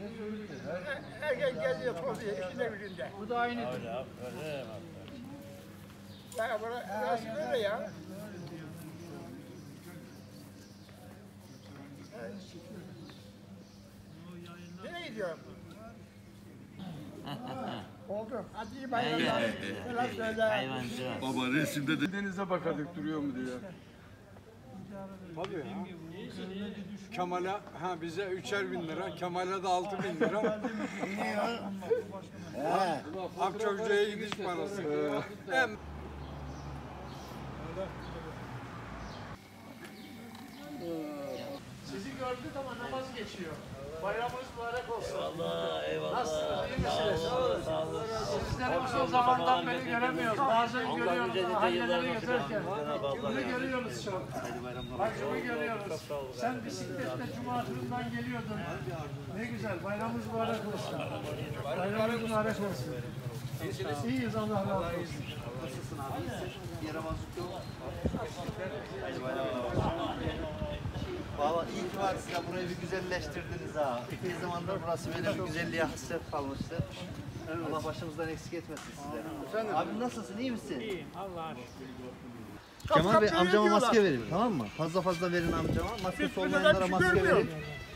Herkes geziyor, tozuyor, işine gücünde. Bu da aynı. Ya burası böyle ya. Nereye gidiyor? Oldu. Hadi iyi bayramlar. Selam söyle. Baba resimde de denize bakadık duruyor mu diye. Tabii ya. Kemal'e bize 3'er bin lira, Kemal'e de 6.000 lira. Akçakoca'ya gidiş parası. Hem Sizi gördük ama namaz geçiyor. Bayramınız mübarek olsun. Allah eyvallah. Nasılsınız? İyi misiniz? Sizleri uzun zamandan beri göremiyoruz. Bazen görüyoruz mahalleleri gezerken. Bunu görüyoruz çok. Hacımı görüyoruz. Sen bisikletle Cuma turundan geliyordun. Ne güzel. Bayramınız mübarek olsun. Bayramınız mübarek olsun. İyiyiz, Allah razı olsun. Nasılsın abi? İyisin. Yaramazlık yok. Valla iyi ki var size, burayı bir güzelleştirdiniz ha. Bir zamandır burası böyle bir güzelliğe hasret kalmıştı. Allah başımızdan eksik etmesin sizleri. Abi nasılsın, iyi misin? İyiyim, Allah'a şükür. Kemal Bey amcama maske verin, tamam mı? Fazla verin amcama. Maskesi olmayanlara maske verin.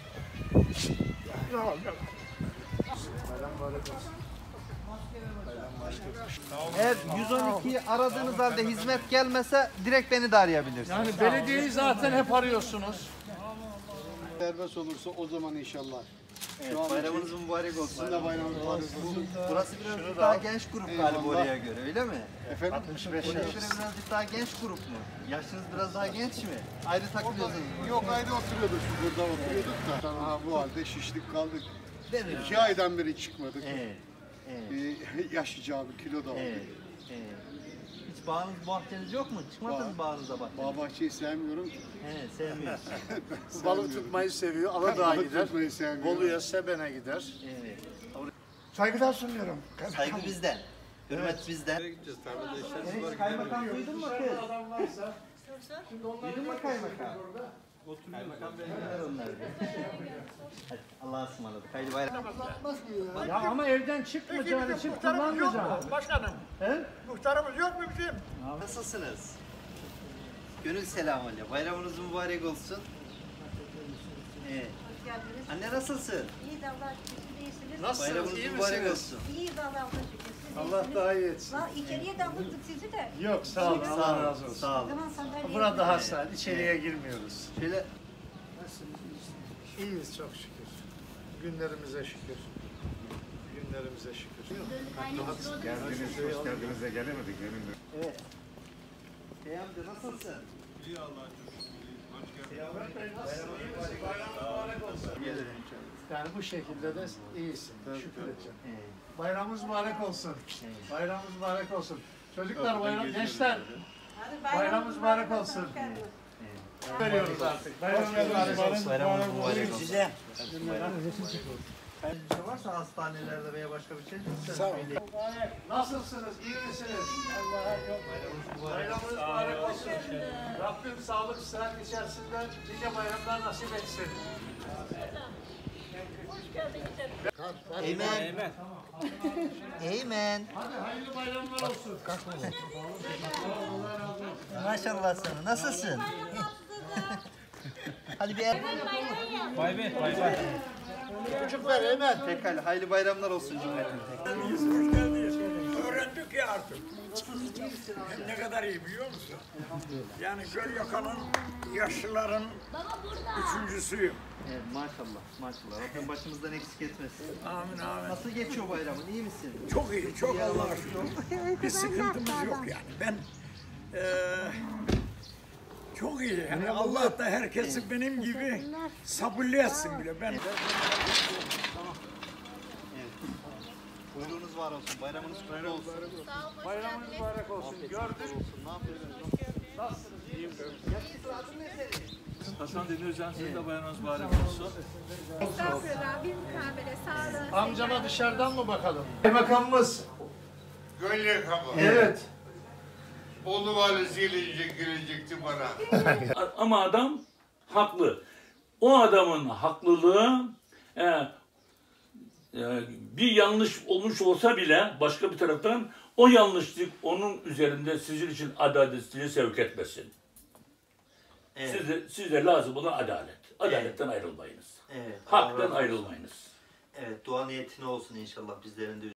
Eğer 112'yi aradığınız halde hizmet gelmese direkt beni de arayabilirsiniz. Yani belediyeyi zaten hep arıyorsunuz. Serbest olursa o zaman inşallah. Evet, bayramınız mübarek olsun. Sizin de bayramınız mübarek olsun. Burası biraz daha genç grup galiba oraya göre, öyle mi? Efendim? 65 yaş. Oraya göre birazcık daha genç grup mu? Yaşınız biraz daha genç mi? Ayrı takılıyorsunuz. Yok ayrı oturuyorduk, burada oturuyorduk da. Ha, bu halde şişlik kaldık. Değil mi? 2 aydan beri çıkmadık. Evet. Yaşayacağım, kilo da aldık. Evet. Hiç bağınız, bahçeniz yok mu? Çıkmadınız mı bağınıza bak? Bağ bahçeyi sevmiyorum ki. Evet, sevmiyorsun. Balık tutmayı seviyor, Aladağ'a Balık gider. tutmayı sevmiyorum. Bolu'ya, Seben'e gider. Evet. Saygılar sunuyorum. Saygı bizden. Hürmet bizden. Hiç kaymakam duydun mu kız? Adam varsa, şimdi onlar Duydun mu kaymakam? Kaymakam beyler onlar. Hadi Allah'a ısmarladık. Haydi bayram. ya ama evden çıkmayacaksın için kullanmayacaksın. Başkanım. He? Muhtarımız yok mu bizim? Nasılsınız? Gönül selamı ile. Bayramınız mübarek olsun. Evet. Anne nasılsın? İyi de Allah şükür iyisiniz. Nasılsınız? Bayramınız İyi mübarek misiniz? olsun. İyi de Allah'a şükür. Siz Allah iyisiniz. daha iyi etsin. Lan içeriye de aldık sizi de. Yok sağ olun, Allah razı olsun. Sağ olun. Zaman sandalye. Burada hastane, içeriye girmiyoruz. Şöyle İyiyiz çok şükür. Günlerimize şükür. Günlerimize şükür. Geldiniz, hoş geldiniz de gelemedik. evet. Amca nasılsın? İyi Allah'a Yani bu şekilde de iyisin. Şükür edeceğim. Evet. Bayramımız mübarek olsun. Evet. Bayramımız mübarek olsun. Çocuklar bayram, gençler bayramımız mübarek olsun. Veriyoruz artık. Bayramımız mübarek olsun. Bayramınız mübarek olsun. Size. Bir şey varsa hastanelerde veya başka bir şey lütfen söyleyin. Nasılsınız? İyi misiniz? Bayramınız mübarek olsun. Rabbim sağlık, sıhhat içerisinde nice bayramlar nasip etsin. Amen. Amen. Hadi hayırlı bayramlar olsun. Maşallah sana. Nasılsın? Hadi bir el. Çocuklar hemen. Pekala. Hayırlı bayramlar olsun cümleten. Öğrendik ya artık. Ne kadar iyi biliyor musun? Yani Gölyaka'nın yaşlıların üçüncüsüyüm. Evet, maşallah. Maşallah. Rabbim başımızdan eksik etmesin. Amin amin. Nasıl geçiyor bayramın? İyi misin? Çok iyi, çok Allah'a şükür. Bir sıkıntımız yok yani. Ben çok iyi. Yani Allah da herkesi benim gibi sabırlı etsin bile. Ben Buyruğunuz var olsun. Bayramınız kutlu olsun. Bayramınız mübarek olsun. Gördük. Ne yapıyorsunuz? Nasılsınız? İyiyim. Adın ne senin? Hasan Deli Özcan, siz de bayramınız mübarek olsun. Estağfurullah. Bir mukabele sağlığı. Amcama dışarıdan mı bakalım? Kaymakamımız. Gölyaka mı? Evet. Bolu valisiyle girecekti bana. Ama adam haklı. O adamın haklılığı bir yanlış olmuş olsa bile başka bir taraftan o yanlışlık onun üzerinde sizin için adaletsizliği sevk etmesin. Evet. Size lazım olan adalet. Adaletten ayrılmayınız. Evet. Haktan ayrılmayınız. Evet, dua niyetine olsun inşallah bizlerin de